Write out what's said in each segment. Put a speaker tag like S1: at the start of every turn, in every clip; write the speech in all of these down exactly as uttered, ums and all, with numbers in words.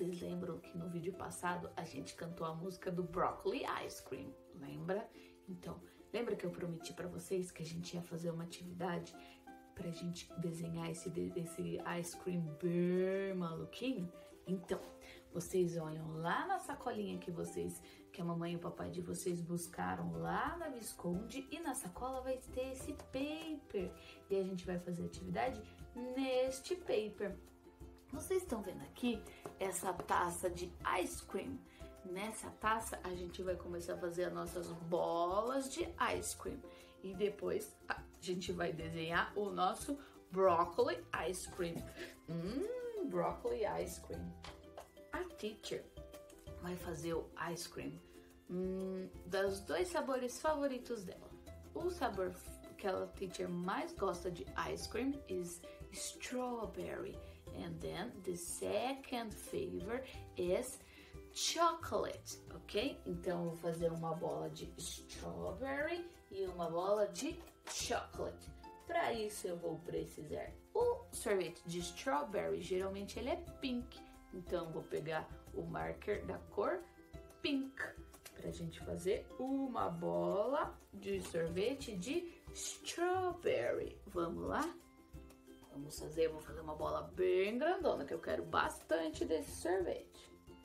S1: vocês lembram que no vídeo passado a gente cantou a música do Broccoli Ice Cream, lembra? Então, lembra que eu prometi pra vocês que a gente ia fazer uma atividade pra gente desenhar esse, esse ice cream bem maluquinho? Então, vocês olham lá na sacolinha que vocês, que a mamãe e o papai de vocês buscaram lá na Visconde, e na sacola vai ter esse paper. E a gente vai fazer atividade neste paper. Vocês estão vendo aqui essa taça de ice cream? Nessa taça a gente vai começar a fazer as nossas bolas de ice cream. E depois a gente vai desenhar o nosso broccoli ice cream. Hum, broccoli ice cream. A teacher vai fazer o ice cream hum, dos dois sabores favoritos dela. O sabor que a teacher mais gosta de ice cream is strawberry. And then the second flavor is chocolate, ok? Então, eu vou fazer uma bola de strawberry e uma bola de chocolate. Para isso, eu vou precisar o sorvete de strawberry, geralmente ele é pink. Então, eu vou pegar o marker da cor pink pra gente fazer uma bola de sorvete de strawberry. Vamos lá? Vamos fazer, eu vou fazer uma bola bem grandona, que eu quero bastante desse sorvete.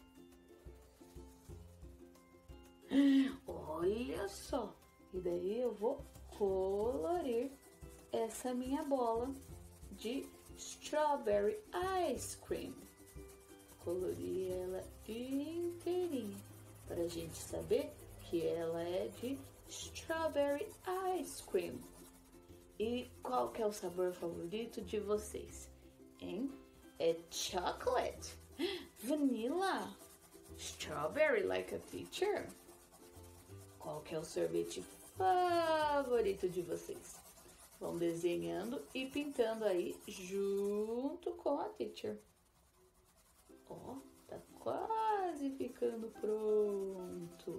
S1: Olha só! E daí eu vou colorir essa minha bola de strawberry ice cream. Colorir ela inteirinha, pra gente saber que ela é de strawberry ice cream. E qual que é o sabor favorito de vocês, hein? É chocolate, vanilla, strawberry like a teacher. Qual que é o sorvete favorito de vocês? Vão desenhando e pintando aí junto com a teacher. Ó, tá quase ficando pronto.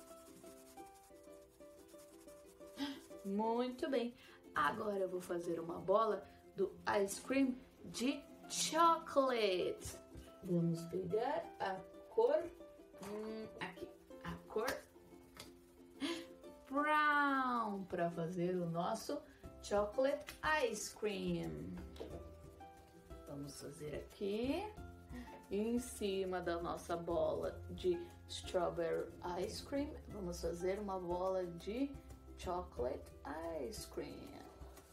S1: Muito bem. Agora eu vou fazer uma bola do ice cream de chocolate. Vamos pegar a cor, hum, aqui, a cor brown para fazer o nosso chocolate ice cream. Vamos fazer aqui em cima da nossa bola de strawberry ice cream. Vamos fazer uma bola de chocolate ice cream.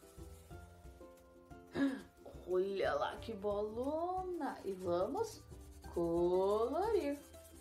S1: Olha lá que bolona! E vamos colorir.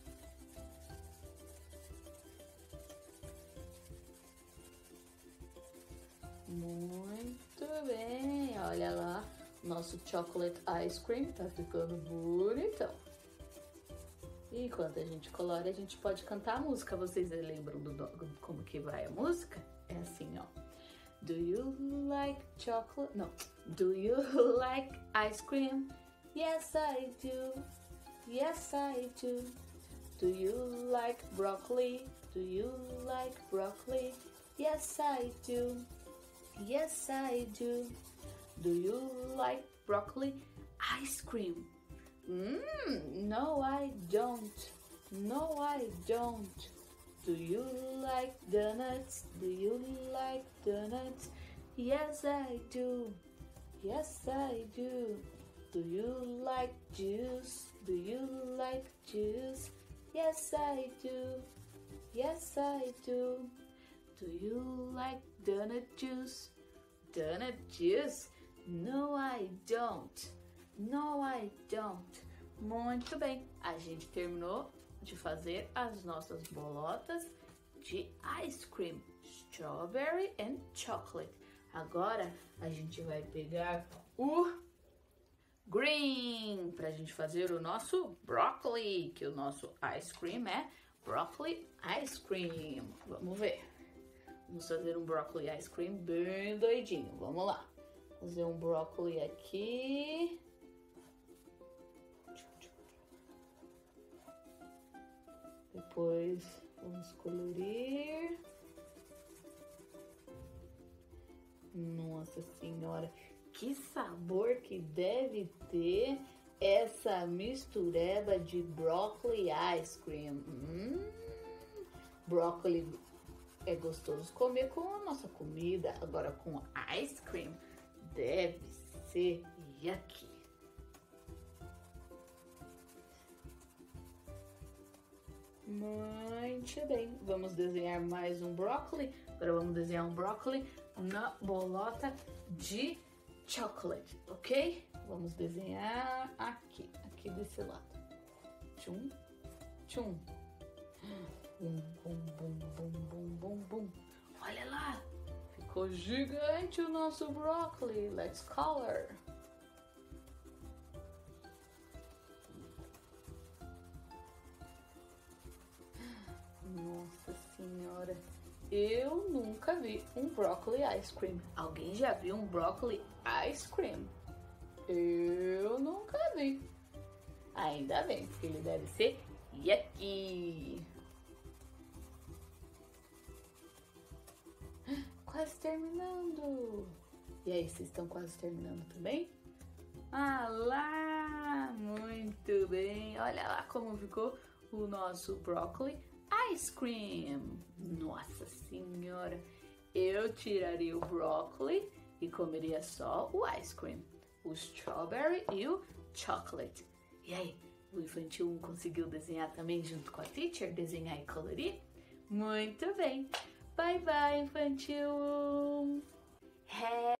S1: Muito bem! Olha lá, nosso chocolate ice cream tá ficando bonitão. E enquanto a gente colore, a gente pode cantar a música. Vocês lembram do, do como que vai a música? É assim, ó. Do you like chocolate? No. Do you like ice cream? Yes, I do. Yes, I do. Do you like broccoli? Do you like broccoli? Yes, I do. Yes, I do. Do you like broccoli ice cream? Mmm, no, I don't. No, I don't. Do you like donuts? Do you like donuts? Yes, I do. Yes, I do. Do you like juice? Do you like juice? Yes, I do. Yes, I do. Do you like donut juice? Donut juice? No, I don't. No, I don't. Muito bem, a gente terminou de fazer as nossas bolotas de ice cream, strawberry and chocolate. Agora a gente vai pegar o green pra gente fazer o nosso broccoli, que o nosso ice cream é broccoli ice cream. Vamos ver. Vamos fazer um broccoli ice cream bem doidinho. Vamos lá. Fazer um broccoli aqui. Depois vamos colorir. Nossa senhora, que sabor que deve ter essa mistureba de brócolis e ice cream. Hum, brócolis é gostoso comer com a nossa comida, agora com ice cream deve ser yucky. Muito bem, vamos desenhar mais um brócolis. Agora vamos desenhar um brócolis na bolota de chocolate, ok? Vamos desenhar aqui, aqui desse lado. Tchum, tchum. Bum, bum, bum, bum, bum, bum, bum. Olha lá, ficou gigante o nosso brócolis. Let's color. Nossa senhora, eu nunca vi um brócolis ice cream. Alguém já viu um brócolis ice cream? Eu nunca vi. Ainda bem, porque ele deve ser yucky. Quase terminando. E aí, vocês estão quase terminando também? Ah lá, muito bem. Olha lá como ficou o nosso brócolis ice cream. Nossa senhora, eu tiraria o brócolis e comeria só o ice cream, o strawberry e o chocolate. E aí, o infantil um conseguiu desenhar também junto com a teacher? Desenhar e colorir? Muito bem. Bye bye, infantil um.